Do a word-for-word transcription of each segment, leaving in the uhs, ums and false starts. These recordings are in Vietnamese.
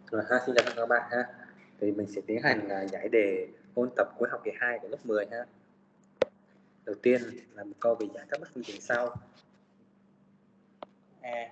Rồi ha, xin chào tất cả các bạn ha. Thì mình sẽ tiến hành là giải đề ôn tập cuối học kỳ hai của lớp mười ha. Đầu tiên là một câu về giải các bất phương trình sau. A.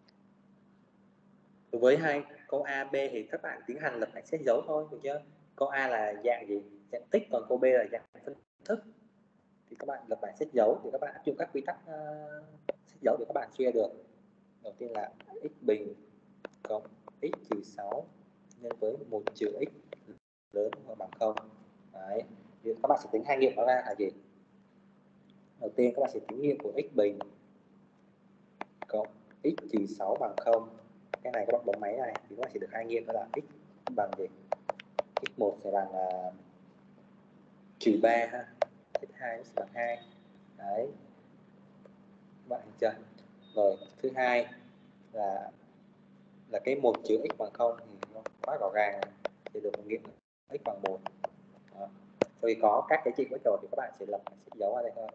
Đối với hai câu A, B thì các bạn tiến hành lập lại xét dấu thôi, được chưa? Câu A là dạng gì? Dạng tích, còn câu B là dạng phân thức. Thì các bạn lập lại xét dấu thì các bạn áp dụng các quy tắc uh, xét dấu để các bạn suy ra được. Đầu tiên là x bình cộng x trừ sáu nhân với một trừ x lớn hơn bằng không. Đấy. Thì các bạn sẽ tính hai nghiệm nó ra là gì? Đầu tiên các bạn sẽ tính nghiệm của x bình cộng x trừ sáu bằng không. Cái này các bạn bấm máy này thì các bạn sẽ được hai nghiệm, đó là x bằng gì? x một sẽ bằng uh, trừ ba ha, x hai sẽ bằng hai. Đấy. Các bạn hiểu chưa? Rồi thứ hai là là cái một trừ x bằng không thì nó quá rõ ràng, thì được một nghiệm x bằng một. Đó. Khi có các cái trị bất rồi thì các bạn sẽ lập sách dấu ở đây thôi.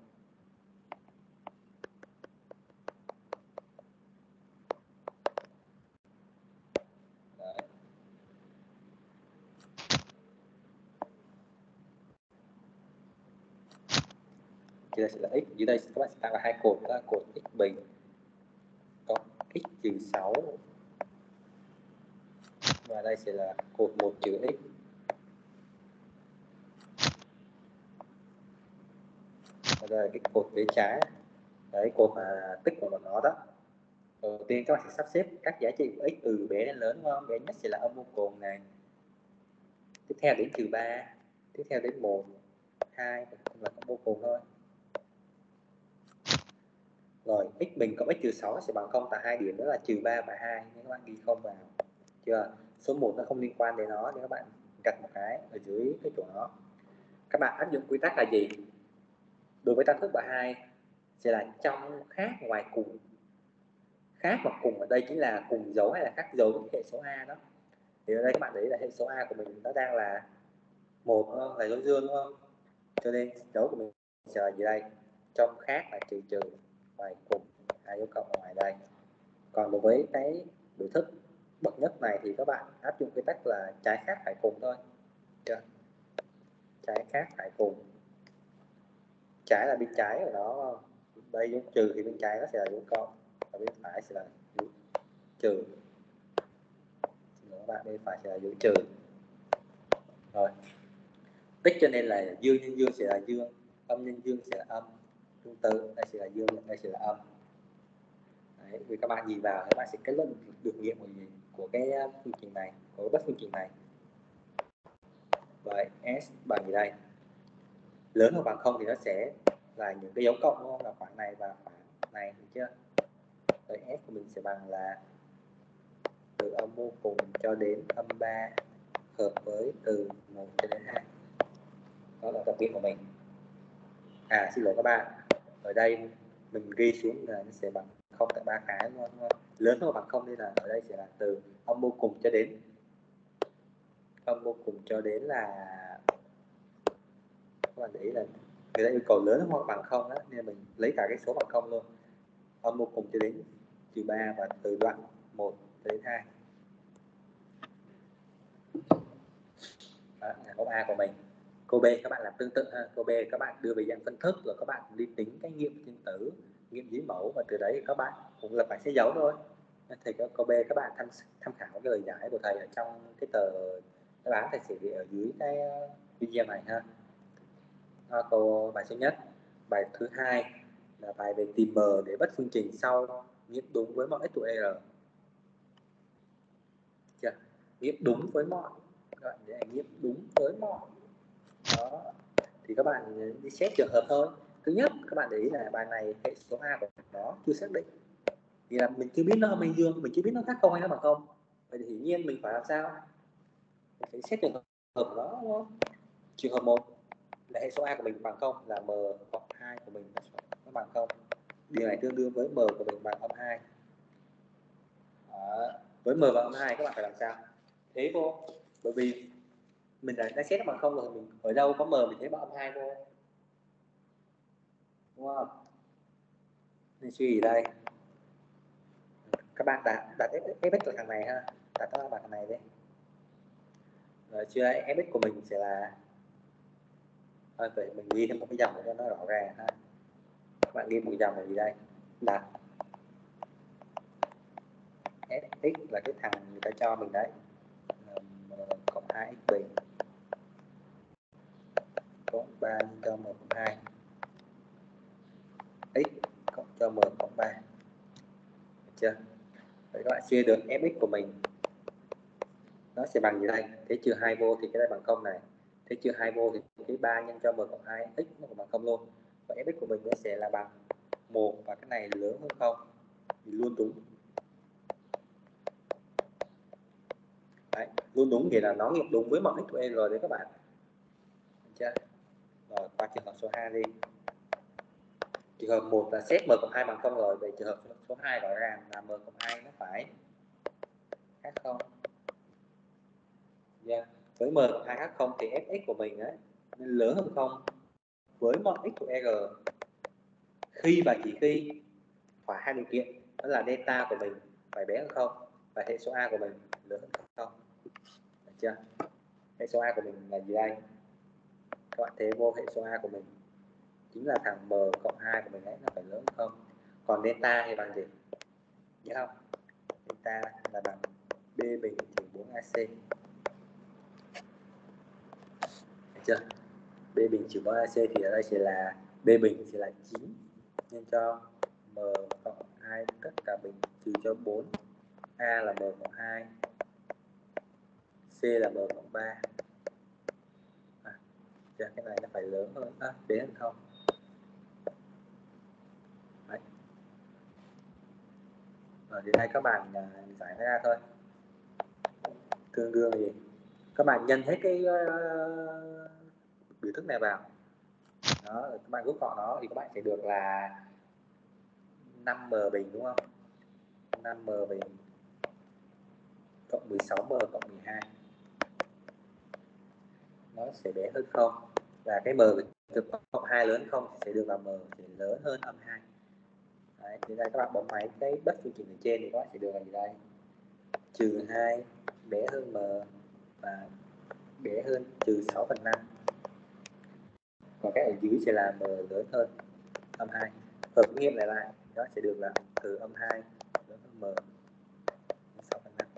Đấy. Dưới đây sẽ là x, dưới đây các bạn sẽ tạo ra hai cột, đó là cột x bình cộng x trừ sáu, và đây sẽ là cột một trừ x. Và đây là cái cột phía trái. Đấy, cột là tích của nó đó. Đầu tiên các bạn sẽ sắp xếp các giá trị của x từ bé đến lớn, đúng không? Bé nhất sẽ là âm vô cùng này, tiếp theo đến trừ ba, tiếp theo đến một, hai là âm vô cùng thôi. Rồi x bình cộng x trừ sáu sẽ bằng không tại hai điểm, đó là trừ ba và hai, nên các bạn ghi không vào. Chưa? Số một nó không liên quan đến nó nên các bạn gạch một cái ở dưới cái chỗ nó. Các bạn áp dụng quy tắc là gì? Đối với tam thức bậc hai sẽ là trong, khác, ngoài, cùng. Khác và cùng ở đây chính là cùng dấu hay là khác dấu với hệ số A đó. Thì ở đây các bạn thấy là hệ số A của mình nó đang là một, đúng không? Là dấu dương, đúng không? Cho nên dấu của mình sẽ là gì đây? Trong, khác là trừ trừ, ngoài cùng hai dấu cộng ở ngoài đây. Còn đối với cái biểu thức bậc nhất này thì các bạn áp dụng quy tắc là trái khác phải cùng thôi. Chưa? Trái khác phải cùng. Trái là bên trái của nó, đây dấu trừ thì bên trái nó sẽ là dấu cộng, và bên phải sẽ là dấu trừ. Xin lỗi các bạn, bên phải sẽ là dấu trừ. Rồi tích cho nên là dương nhân dương sẽ là dương, âm nhân dương sẽ là âm, tương tự đây sẽ là dương, đây sẽ là âm. Đấy, vì các bạn nhìn vào các bạn sẽ kết luận được nghiệm của gì của cái phương trình này, của bất phương trình này. Vậy S bằng gì đây? Lớn hoặc bằng không thì nó sẽ là những cái dấu cộng, đúng không? Là khoảng này và khoảng này, được chưa? Vậy S của mình sẽ bằng là từ âm vô cùng cho đến âm ba hợp với từ một cho đến hai. Đó là tập nghiệm của mình. À xin lỗi các bạn, ở đây mình ghi xuống là nó sẽ bằng không tại ba cái, đúng không? Lớn hơn bằng không nên là ở đây sẽ là từ âm vô cùng cho đến âm vô cùng cho đến là các bạn để ý là người ta yêu cầu lớn hơn bằng không đó, nên mình lấy cả cái số bằng không luôn. Âm vô cùng cho đến trừ ba và từ đoạn một đến hai. Đó là câu A của mình. Câu B các bạn làm tương tự ha. Câu B các bạn đưa về dạng phân thức, rồi các bạn đi tính cái nghiệm trên tử, nghiệm dưới mẫu, và từ đấy các bạn cũng lập lại sẽ dấu thôi. Thì câu B các bạn tham tham khảo cái lời giải của thầy ở trong cái tờ đáp án thầy sẽ ghi ở dưới cái video này ha. Đó, câu bài số nhất. Bài thứ hai là bài về tìm m để bất phương trình sau nghiệm đúng với mọi x của r. Chưa? Nghiệm đúng với mọi, các bạn để nghiệm đúng với mọi. Đó. Thì các bạn đi xét trường hợp thôi. Thứ nhất các bạn để ý là bài này hệ số A của nó chưa xác định, thì là mình chưa biết nó âm hay dương, mình chưa biết nó khác không hay nó bằng không. Vậy thì hiển nhiên mình phải làm sao? Mình phải xét trường hợp của nó, đúng không? Trường hợp một là hệ số A của mình bằng không, là m cộng hai của mình nó bằng không. Điều này tương đương với m của mình bằng âm hai. Đó. Với m bằng âm hai các bạn phải làm sao? Thế vô, bởi vì mình đã, đã xét nó bằng không rồi, mình ở đâu có m mình thấy bằng âm hai vô, đúng không? Nên suy gì đây? Các bạn đặt đặt fx của thằng này ha, đặt nó bằng thằng này đấy. Rồi chưa, fx của mình sẽ là, thôi vậy mình ghi thêm một cái dòng để cho nó rõ ràng ha. Các bạn ghi một dòng là gì đây, là fx là cái thằng người ta cho mình đấy, là m cộng hai x bình cộng ba nhân cho m cộng hai, x cộng cho m cộng ba, được chưa? Vậy các bạn suy được fx của mình nó sẽ bằng gì đây, thế trừ hai vô thì cái đây bằng không này, thế trừ hai vô thì cái ba nhân cho m cộng hai x nó cũng bằng không luôn. Vậy fx của mình nó sẽ là bằng một và cái này lớn hơn không thì luôn đúng. Đấy, luôn đúng thì là nó nghiệm đúng với mọi x của e rờ đấy các bạn. Được chưa? Rồi qua trường hợp số hai đi. Trường hợp một là xét m cộng hai bằng không rồi, vậy trường hợp số hai rõ ràng là m cộng hai nó phải khác không. Yeah. Với m cộng hai khác không thì fx của mình ấy nên lớn hơn không với mọi x của r khi và chỉ khi thỏa hai điều kiện, đó là delta của mình phải bé hơn không và hệ số a của mình lớn hơn không. Được chưa? Hệ số a của mình là gì đây? Các bạn thấy vô hệ số a của mình chính là thằng m cộng hai của mình ấy, nó phải lớn hơn không. Còn delta thì bằng gì? Nhớ không? Delta là bằng b bình trừ bốn a c. Được chưa? B bình trừ bốn a c thì ở đây sẽ là b bình sẽ là chín nhân cho m cộng hai tất cả bình trừ cho bốn, a là m cộng hai, c là m cộng ba. À, cái này nó phải lớn hơn, à, bé hơn không. Đấy. Rồi thì đây các bạn uh, giải ra thôi. Tương đương gì? Các bạn nhân hết cái uh, biểu thức này vào. Đó, các bạn rút gọn nó thì các bạn sẽ được là năm m bình đúng không? năm m bình cộng mười sáu m cộng mười hai. Nó sẽ bé hơn không. Và cái m thực cộng hai lớn không thì sẽ được là m sẽ lớn hơn âm hai. Đấy, thì đây các bạn bấm máy cái bất phương trình ở trên thì các bạn sẽ được là gì đây? Trừ hai bé hơn m và bé hơn trừ sáu phần năm. Còn cái ở dưới sẽ là m lớn hơn âm hai. Hợp nghiệm lại lại nó sẽ được là từ âm hai lớn hơn m sáu phần năm.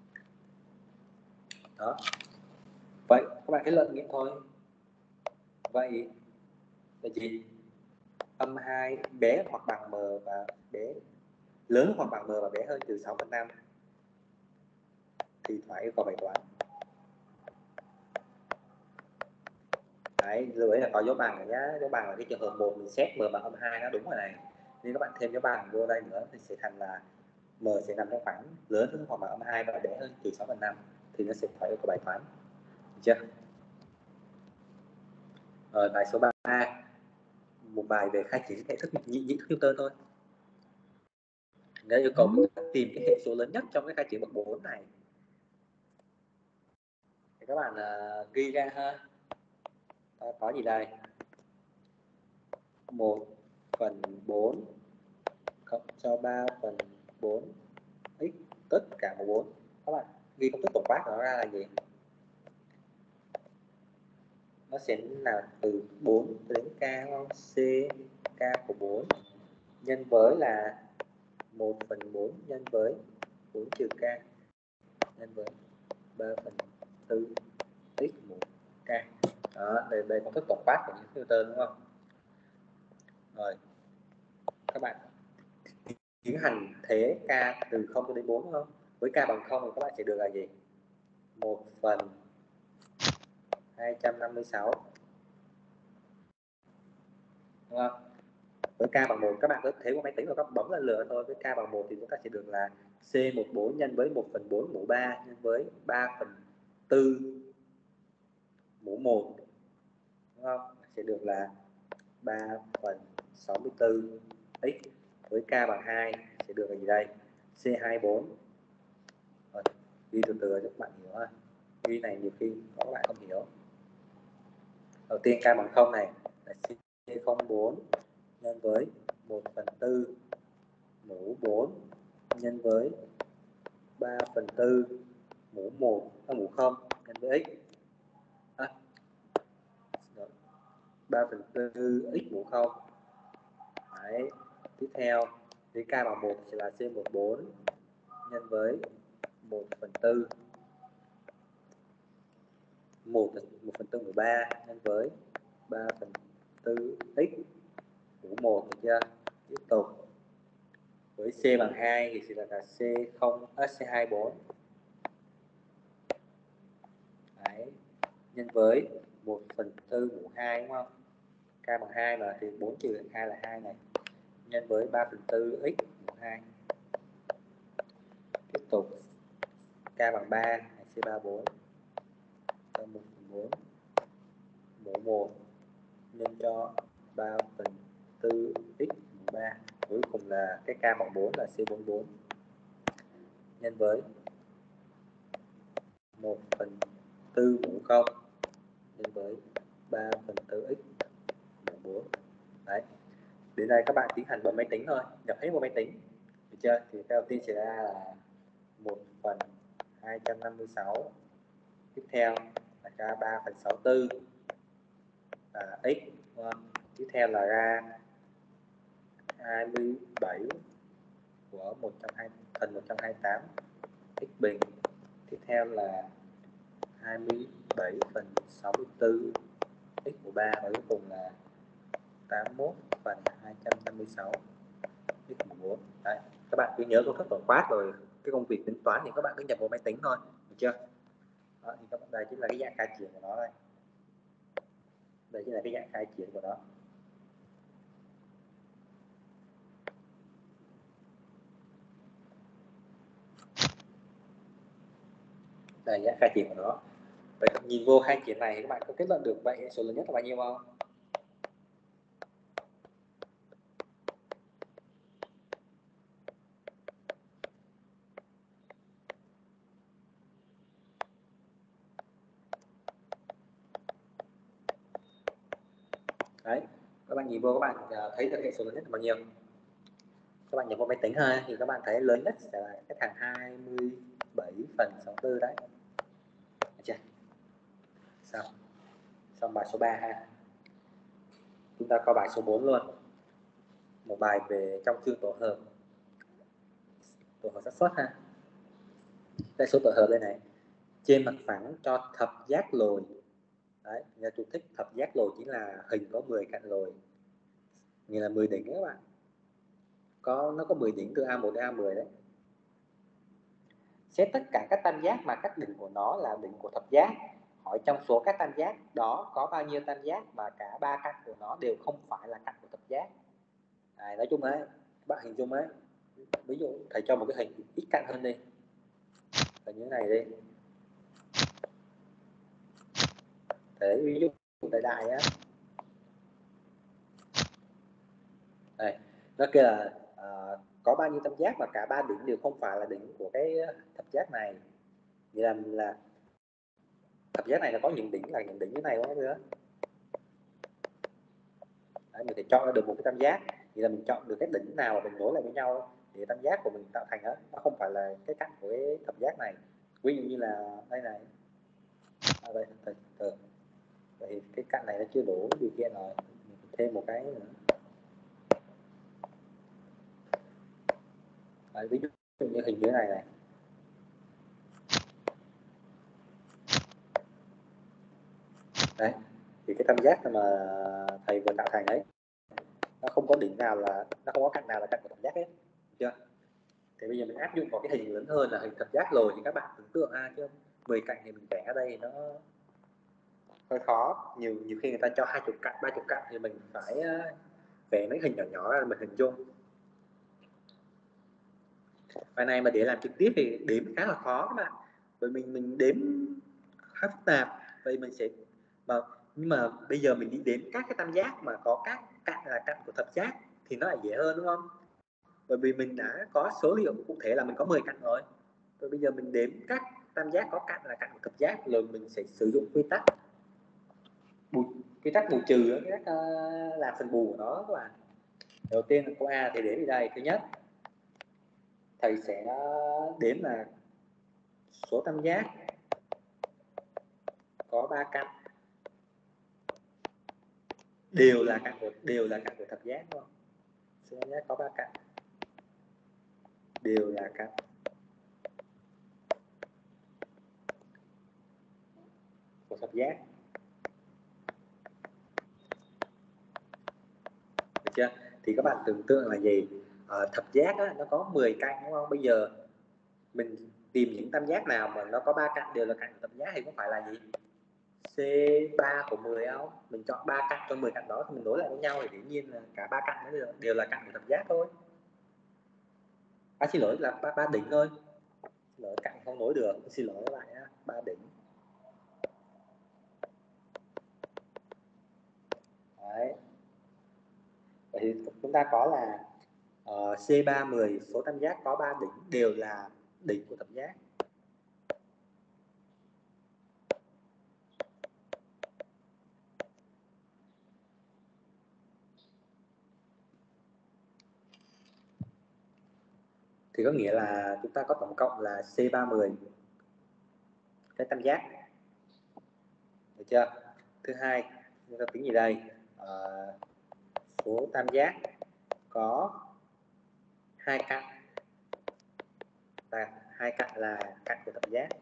Đó. Vậy các bạn cái luận nghiệm thôi. Vậy là gì? Âm hai bé hoặc bằng m và bé lớn hoặc bằng m và bé hơn từ sáu phần năm thì phải yêu cầu bài toán. Đấy, lưu ý là có dấu bằng rồi nhá. Dấu bằng là cái trường hợp một mình xét m bằng âm hai nó đúng rồi này. Nên các bạn thêm dấu bằng vô đây nữa thì sẽ thành là m sẽ nằm trong khoảng lớn hơn hoặc bằng âm hai và bé hơn trừ sáu phần năm thì nó sẽ phải yêu cầu bài toán. Được chưa? Rồi bài số ba A, một bài về khai triển hệ thức nhị nhị thức Newton thôi. Nó yêu cầu ừ. tìm cái hệ số lớn nhất trong cái khai triển bậc bốn này. Thì các bạn uh, ghi ra ha. Ta có gì đây? một phần bốn cộng cho ba phần bốn x tất cả mũ bốn. Các bạn ghi công thức tổng quát của nó ra là gì? Nó sẽ là từ bốn đến k không? C k của bốn nhân với là một phần bốn nhân với bốn trừ k nhân với ba phần tư x mũ k. Đó, đây đây công thức tổng quát của những Newton đúng không? Rồi các bạn tiến hành thế k từ không cho đến bốn đúng không? Với k bằng không thì các bạn sẽ được là gì? một phần hai trăm năm mươi sáu đúng không? Với k bằng một các bạn có thấy qua máy tính và các bấm lên lửa thôi. Với k bằng một thì chúng ta sẽ được là C mười bốn nhân với một phần bốn mũ ba nhân với ba phần tư mũ một đúng không? Sẽ được là ba phần sáu mươi tư x. Với k bằng hai sẽ được là gì đây? C hai mươi bốn. Rồi, ghi từ từ cho các bạn hiểu ha. Ghi này nhiều khi có các bạn không hiểu. Đầu tiên k bằng không này là C không bốn nhân với một phần tư mũ bốn nhân với ba phần tư mũ một, à, mũ không nhân với x. À, ba phần tư x mũ không. Đấy. Tiếp theo đến k bằng một sẽ là c mũ bốn nhân với một phần tư một phần tư mũ ba nhân với ba phần tư x mũ một, được chưa? Tiếp tục với c bằng hai thì sẽ là, là c không c hai bốn. Đấy. Nhân với một phần tư mũ hai, đúng không? K bằng hai mà thì bốn trừ hai là hai này, nhân với ba phần tư x mũ hai. Tiếp tục k bằng ba c ba bốn cho một phần bốn mũ một nhân cho ba phần tư x mũ ba. Cuối cùng là cái k bằng bốn là c bốn mươi bốn nhân với một phần tư mũ không nhân với ba phần tư x mũ bốn. Đấy. Đến đây các bạn tiến hành bấm máy tính thôi, nhập hết vào máy tính, được chưa? Thì cái đầu tiên sẽ ra là một phần hai trăm năm mươi sáu, tiếp theo là ra ba phần sáu mươi tư là x, đúng không? Tiếp theo là ra hai mươi bảy của một trăm hai mươi phần một trăm hai mươi tám x bình. Tiếp theo là hai mươi bảy phần sáu mươi tư x mũ ba, và cuối cùng là tám mươi mốt phần hai trăm năm mươi sáu x mũ bốn. Đấy, các bạn cứ nhớ công thức tổng quát rồi cái công việc tính toán thì các bạn cứ nhập vào máy tính thôi, được chưa? Đó, thì các bạn, đây chính là cái dạng khai triển của nó đây. Đây chính là cái dạng khai triển của nó. Đây dạng khai triển của nó. Vậy nhìn vô khai triển này thì các bạn có kết luận được vậy số lớn nhất là bao nhiêu không? Đấy, các bạn nhìn vô các bạn thấy được hệ số lớn nhất là bao nhiêu? Các bạn nhập vào máy tính ha, thì các bạn thấy lớn nhất sẽ là cái thằng hai mươi bảy phần sáu mươi tư đấy. Được chưa? Xong. Xong bài số ba ha. Chúng ta có bài số bốn luôn. Một bài về trong chương tổ hợp. Tổ hợp xác suất ha. Đây số tổ hợp đây này. Trên mặt phẳng cho thập giác lồi. Đấy, nhà chủ thích thập giác lồi chính là hình có mười cạnh lồi. Như là mười đỉnh các bạn. Có nó có mười đỉnh từ A một đến A mười đấy. Xét tất cả các tam giác mà các đỉnh của nó là đỉnh của thập giác. Hỏi trong số các tam giác đó có bao nhiêu tam giác mà cả ba cạnh của nó đều không phải là cạnh của thập giác. À, nói chung ấy, các bạn hình dung ấy, ví dụ thầy cho một cái hình ít cạnh hơn đi, là như thế này đi. Thế ví dụ đại đại á, đây, nó kia là à, có bao nhiêu tam giác mà cả ba đỉnh đều không phải là đỉnh của cái thập giác này. Vậy là, là thập giác này là có những đỉnh là những đỉnh như này quá nữa. Đấy, mình phải chọn ra được một cái tam giác. Vậy là mình chọn được cái đỉnh nào mà mình nối lại với nhau thì tam giác của mình tạo thành đó, nó không phải là cái cạnh của cái thập giác này. Ví dụ như là đây này, à, đây, từ, từ. Vậy cái cạnh này nó chưa đủ điều kiện rồi, mình thêm một cái nữa. Đấy, ví dụ như hình như thế này này. Đấy, thì cái tam giác mà thầy vừa tạo thành đấy, nó không có đỉnh nào là, nó không có cạnh nào là cạnh của thập giác hết, được chưa? Thì bây giờ mình áp dụng vào cái hình lớn hơn là hình thập giác rồi thì các bạn tưởng tượng ha, chứ mười cạnh thì mình vẽ ở đây thì nó hơi khó. Nhiều nhiều khi người ta cho hai chục cạnh, ba chục cạnh thì mình phải vẽ mấy hình nhỏ nhỏ ra mình hình dung. Bài này mà để làm trực tiếp thì đếm khá là khó các bạn, bởi mình mình đếm khá phức tạp. Vậy mình sẽ mà nhưng mà bây giờ mình đi đếm các cái tam giác mà có các cạnh là cạnh của thập giác thì nó lại dễ hơn, đúng không? Bởi vì mình đã có số liệu cụ thể là mình có mười cạnh rồi. Rồi bây giờ mình đếm các tam giác có cạnh là cạnh của thập giác, rồi mình sẽ sử dụng quy tắc bù, quy tắc bù trừ, quy tắc uh, làm phần bù của nó các bạn. Đầu tiên là câu A thì đếm ở đây. Thứ nhất, thầy sẽ đếm là số tam giác có ba cạnh đều là cạnh của đều là cạnh của thập giác, đúng không? C tam giác có ba cạnh đều là cạnh của thập giác, được chưa? Thì các bạn tưởng tượng là gì? Ờ, thập giác á, nó có mười cạnh, đúng không? Bây giờ mình tìm những tam giác nào mà nó có ba cạnh đều là cạnh của thập giác thì có phải là gì? C ba của mười không? Mình chọn ba cạnh trong mười cạnh đó thì mình nối lại với nhau thì dĩ nhiên là cả ba cạnh đó đều, đều là cạnh của thập giác thôi. À, xin lỗi là ba, ba đỉnh thôi. Xin lỗi, cạnh không nối được. Xin lỗi các bạn nhé. Ba đỉnh. Đấy. Vậy thì chúng ta có là uh, C ba mười số tam giác có ba đỉnh đều là đỉnh của thập giác. Thì có nghĩa là chúng ta có tổng cộng là C ba mười cái tam giác, được chưa? Thứ hai, chúng ta tính gì đây? Uh, số tam giác có hai cạnh, và hai cạnh là cạnh của thập giác.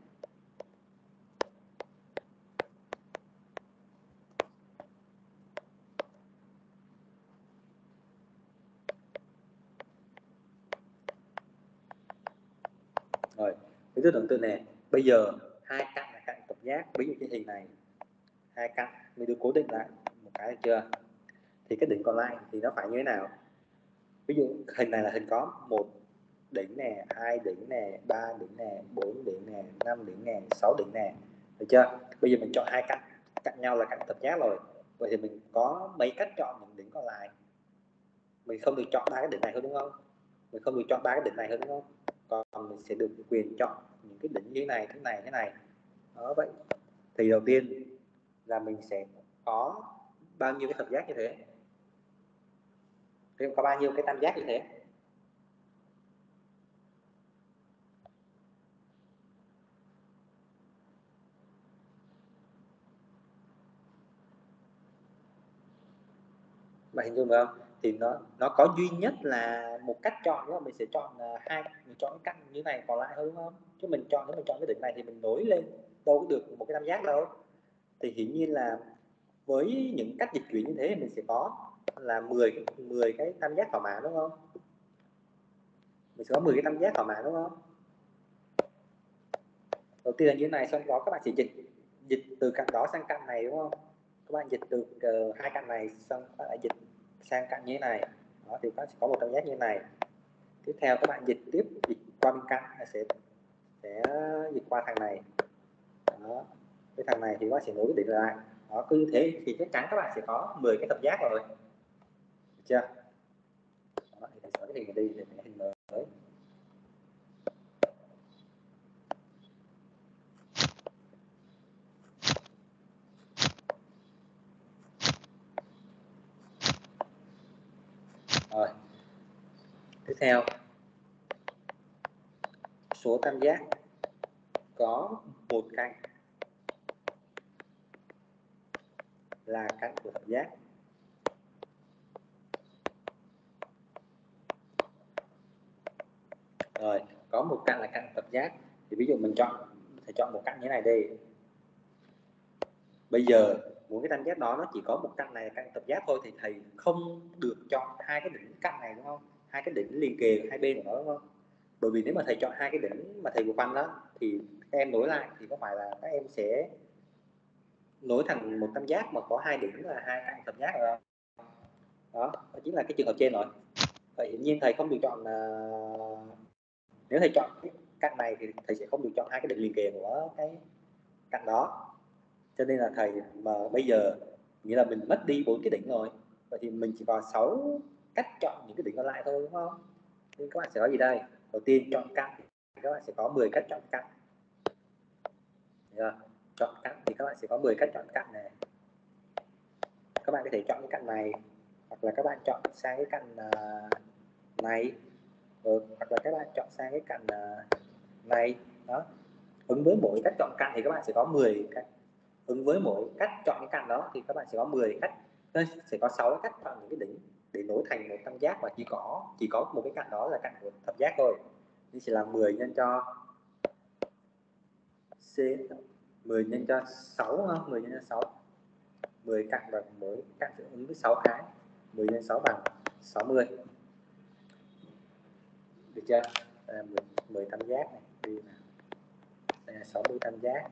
Rồi, ví dụ tưởng tượng này, bây giờ hai cạnh là cạnh thập giác, ví dụ cái hình này hai cạnh mình được cố định lại một cái, được chưa? Thì cái đỉnh còn lại thì nó phải như thế nào? Ví dụ hình này là hình có một đỉnh nè, hai đỉnh nè, ba đỉnh nè, bốn đỉnh nè, năm đỉnh nè, sáu đỉnh nè, được chưa? Bây giờ mình chọn hai cạnh cạnh nhau là cạnh thập giác rồi, vậy thì mình có mấy cách chọn những đỉnh còn lại? Mình không được chọn ba cái đỉnh này thôi, đúng không? Mình không được chọn ba cái đỉnh này thôi, đúng không? Còn mình sẽ được quyền chọn những cái đỉnh như thế này, thế này, thế này. Đó, vậy thì đầu tiên là mình sẽ có bao nhiêu cái thập giác như thế? Thì có bao nhiêu cái tam giác như thế? Bạn hình dung được không? Thì nó nó có duy nhất là một cách chọn, đúng không? Mình sẽ chọn uh, hai, mình chọn cái căn như này còn lại thôi, đúng không? Chứ mình chọn, nếu mình chọn cái đỉnh này thì mình nối lên đâu có được một cái tam giác đâu. Thì hiển nhiên là với những cách dịch chuyển như thế mình sẽ có là mười cái mười cái tam giác thỏa mãn, đúng không? Mình sẽ có mười cái tam giác thỏa mãn, đúng không? Đầu tiên là như thế này, xong đó các bạn sẽ dịch dịch từ cạnh đó sang cạnh này, đúng không? Các bạn dịch từ uh, hai cạnh này xong các bạn lại dịch sang cạnh như thế này, đó thì các bạn sẽ có một tam giác như thế này. Tiếp theo các bạn dịch tiếp, dịch qua bên cạnh là sẽ sẽ dịch qua thằng này, đó. Cái thằng này thì các bạn sẽ nối cái đỉnh lại, đó, cứ như thế thì chắc chắn các bạn sẽ có mười cái thập giác rồi, được chưa? Đó, thì xóa cái hình này đi để cái hình mới. Rồi, tiếp theo số tam giác có một cạnh là cạnh của thập giác. Rồi, có một cạnh là cạnh thập giác thì ví dụ mình chọn, phải chọn một cạnh như thế này đi. Bây giờ muốn cái tam giác đó nó chỉ có một cạnh này là cạnh thập giác thôi thì thầy không được chọn hai cái đỉnh cạnh này, đúng không? Hai cái đỉnh liền kề hai bên của nó, đúng không? Bởi vì nếu mà thầy chọn hai cái đỉnh mà thầy vừa khoanh đó thì các em nối lại thì có phải là các em sẽ nối thành một tam giác mà có hai đỉnh là hai cạnh thập giác rồi không? Đó, đó chính là cái trường hợp trên rồi. Vậy hiển nhiên thầy không được chọn, uh, nếu thầy chọn cái cạnh này thì thầy sẽ không được chọn hai cái đỉnh liền kề của cái cạnh đó. Cho nên là thầy mà bây giờ nghĩa là mình mất đi bốn cái đỉnh rồi, vậy thì mình chỉ còn sáu cách chọn những cái đỉnh còn lại thôi, đúng không? Nên các bạn sẽ có gì đây? Đầu tiên chọn cạnh thì các bạn sẽ có mười cách chọn cạnh. Được. Chọn cạnh thì các bạn sẽ có mười cách chọn cạnh này. Các bạn có thể chọn cái cạnh này, hoặc là các bạn chọn sang cái cạnh uh, này, ừ, hoặc là các bạn chọn sang cái cạnh uh, này. Đó. Ứng với mỗi cách chọn cạnh thì các bạn sẽ có mười cách ứng với mỗi cách chọn cái căn đó thì các bạn sẽ có mười cách, sẽ có sáu cách chọn những cái đỉnh để nối thành một tam giác, và chỉ có chỉ có một cái cạnh đó là cạnh của thập giác thôi. Thì sẽ là mười nhân cho C, mười nhân cho sáu không? mười nhân cho sáu. mười cạnh và mỗi cạnh sẽ ứng với sáu cái. mười nhân sáu bằng sáu mươi. Được chưa? Đây là mười, mười tam giác này, đi nào. Đây là sáu mươi tam giác.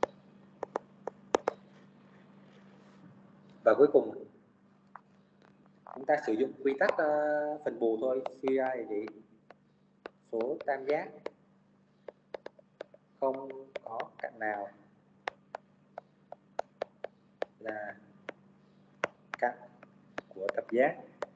Và cuối cùng chúng ta sử dụng quy tắc uh, phần bù thôi. Suy ra thì gì? Số tam giác không có cạnh nào là cạnh của thập giác.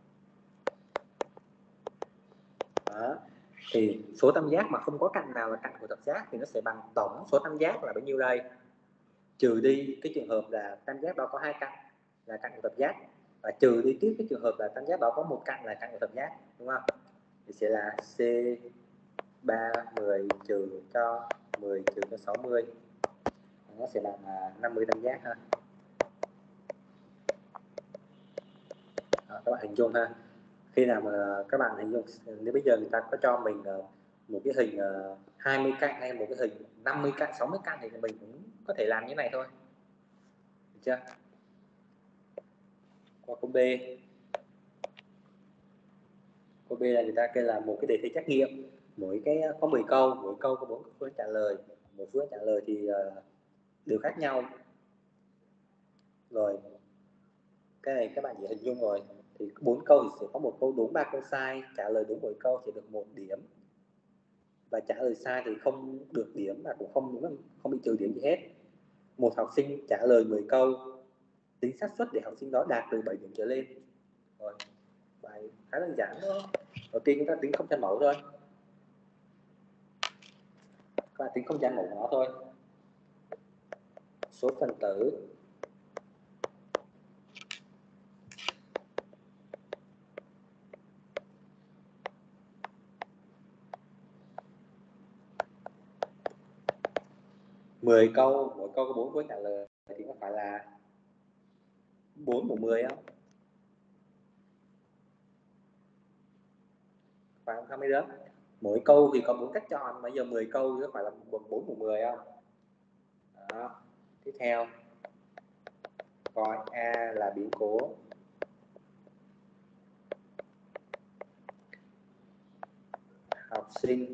Đó. Thì số tam giác mà không có cạnh nào là cạnh của thập giác thì nó sẽ bằng tổng số tam giác là bao nhiêu đây? Trừ đi cái trường hợp là tam giác đó có hai cạnh là cạnh của thập giác, và trừ đi tiếp cái trường hợp là tam giác đó có một cạnh là cạnh của thập giác, đúng không? Thì sẽ là C ba mười trừ cho mười trừ cho sáu mươi, nó sẽ bằng năm mươi tam giác ha. Đó, các bạn hình dung ha. Khi nào mà các bạn hình dung, nếu bây giờ người ta có cho mình một cái hình hai mươi cạnh hay một cái hình năm mươi cạnh, sáu mươi cạnh thì mình cũng có thể làm như này thôi. Được chưa? Qua câu B. Câu B là người ta kêu là một cái đề thi trắc nghiệm, mỗi cái có mười câu, mỗi câu có bốn phương trả lời, một phương trả lời thì uh, đều khác nhau. Rồi cái này các bạn chỉ hình dung rồi, thì bốn câu thì sẽ có một câu đúng, ba câu sai, trả lời đúng mỗi câu chỉ được một điểm, và trả lời sai thì không được điểm và cũng không đúng, không bị trừ điểm gì hết. Một học sinh trả lời mười câu, tính xác suất để học sinh đó đạt từ bảy điểm trở lên. Rồi, bài khá đơn giản đúng không? Đầu tiên chúng ta tính không gian mẫu thôi, các bạn tính không gian mẫu của nó thôi. Số phần tử mười câu, mỗi câu có bốn câu trả lời thì có phải là bốn mũ mười không? Phải không mấy đứa? Mỗi câu thì có bốn cách chọn, bây giờ mười câu thì có phải là bốn mũ mười không? Đó. Tiếp theo coi A là biến cố học sinh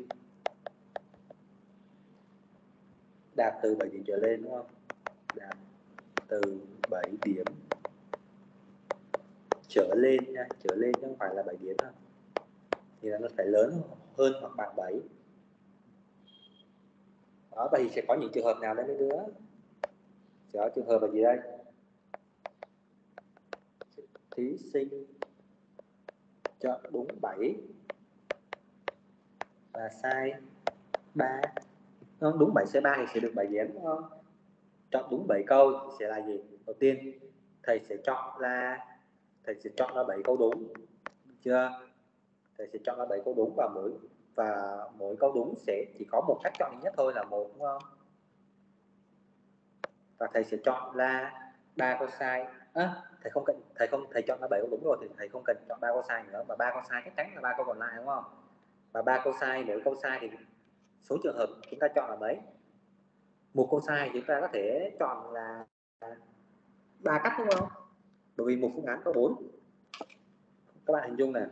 đạt từ bảy điểm trở lên, đúng không? Đạt từ bảy điểm trở lên nha, trở lên chứ không phải là bảy điểm đâu. Thì là nó phải lớn hơn hoặc bằng bảy. Đó, vậy thì sẽ có những trường hợp nào đấy mấy đứa? Sẽ có trường hợp là gì đây? Thí sinh chọn đúng bảy và sai ba. Không, đúng bảy sai ba thì sẽ được bảy điểm, đúng không? Chọn đúng bảy câu thì sẽ là gì? Đầu tiên thầy sẽ chọn là thầy sẽ chọn ra bảy câu đúng, được chưa? Thầy sẽ chọn ra bảy câu đúng, và mỗi và mỗi câu đúng sẽ chỉ có một cách chọn duy nhất thôi là một, đúng không? Và thầy sẽ chọn ra ba câu sai. À, thầy không cần thầy không thầy chọn ra bảy câu đúng rồi thì thầy không cần chọn ba câu sai nữa, mà ba câu sai chắc chắn là ba câu còn lại, đúng không? Và ba câu sai, mỗi câu sai thì số trường hợp chúng ta chọn là mấy? Một câu sai chúng ta có thể chọn là ba cách, đúng không? Bởi vì một phương án có bốn. Các bạn hình dung này,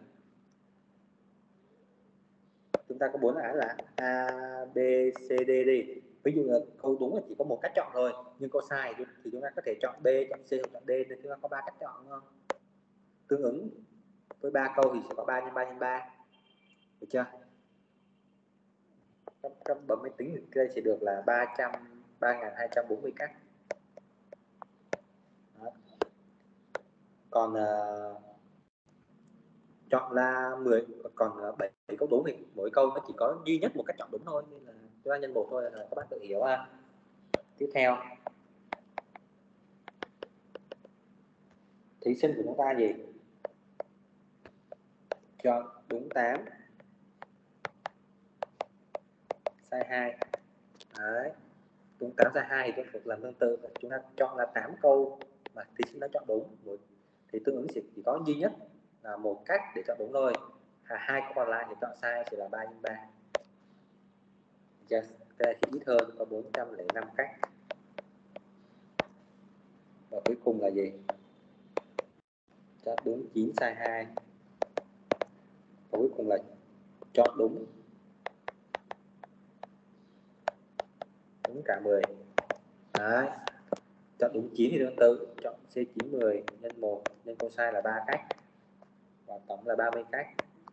chúng ta có bốn phương án là A, B, C, D đi. Ví dụ là câu đúng là chỉ có một cách chọn thôi, nhưng câu sai thì chúng ta có thể chọn B, chọn C hoặc chọn D, nên chúng ta có ba cách chọn, đúng không? Tương ứng với ba câu thì sẽ có ba nhân ba nhân ba. Được chưa? Các, các bấm máy tính thì đây sẽ được là ba trăm ba nghìn hai trăm bốn mươi cách. Đó. Còn uh, chọn là mười, còn bảy câu đúng thì mỗi câu nó chỉ có duy nhất một cách chọn đúng thôi, nên là chúng ta nhân một thôi là các bạn tự hiểu ha. Tiếp theo, thí sinh của chúng ta gì? Chọn đúng tám, sai hai. Đấy. Đúng tám sai hai thì cũng làm tương tự, chúng ta chọn là tám câu mà thí sinh đã chọn đúng một, thì tương ứng chỉ, chỉ có duy nhất là một cách để chọn đúng thôi, à, hai câu còn lại thì chọn sai chỉ là ba nhân ba. Yes, cái này thì ít hơn, có bốn trăm lẻ năm cách. Và cuối cùng là gì? Chọn đúng chín sai hai. Và cuối cùng là chọn đúng đúng cả mười. Đấy. Chọn đúng chín thì tương tự, chọn C chín mười nhân một nhân câu sai là ba cách. Và tổng là ba mươi cách.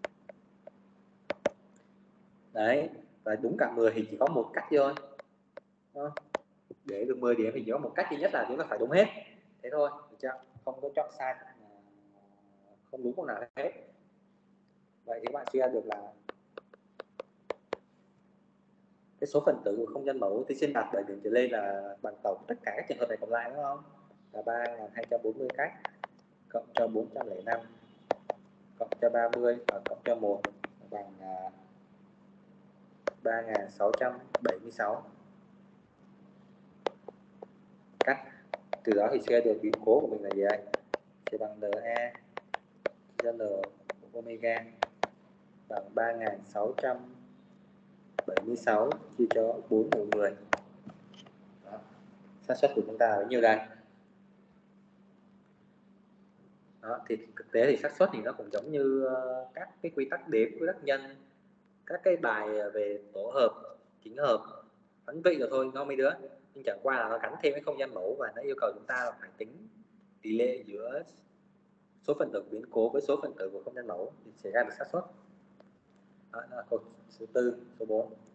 Đấy, và đúng cả mười thì chỉ có một cách thôi. Đó. Để được mười điểm thì chỉ có một cách duy nhất là chúng ta phải đúng hết. Thế thôi, được chưa? Không có chọn sai, không đúng một nào hết. Vậy thì các bạn suy ra được là cái số phần tử của không gian mẫu thí sinh đạt bảy điểm trở lên là bằng tổng tất cả các trường hợp này cộng lại, đúng không? Là ba nghìn hai trăm bốn mươi cách cộng cho bốn trăm lẻ năm cộng cho ba mươi và cộng cho một bằng ba nghìn sáu trăm bảy mươi sáu cách. Từ đó thì suy ra được biến cố của mình là gì đây? Sẽ bằng Na nhân L omega bằng ba nghìn sáu trăm bảy mươi sáu chia cho bốn mũ mười. Xác suất của chúng ta là bao nhiêu đây? Đó, thì thực tế thì xác suất thì nó cũng giống như uh, các cái quy tắc đếm, quy tắc nhân, các cái bài về tổ hợp, chính hợp, phấn vị rồi thôi, nó mấy đứa. Nhưng chẳng qua là nó gắn thêm cái không gian mẫu và nó yêu cầu chúng ta là phải tính tỷ lệ giữa số phần tử biến cố với số phần tử của không gian mẫu thì sẽ ra được xác suất. Đó là câu số tư, số bốn.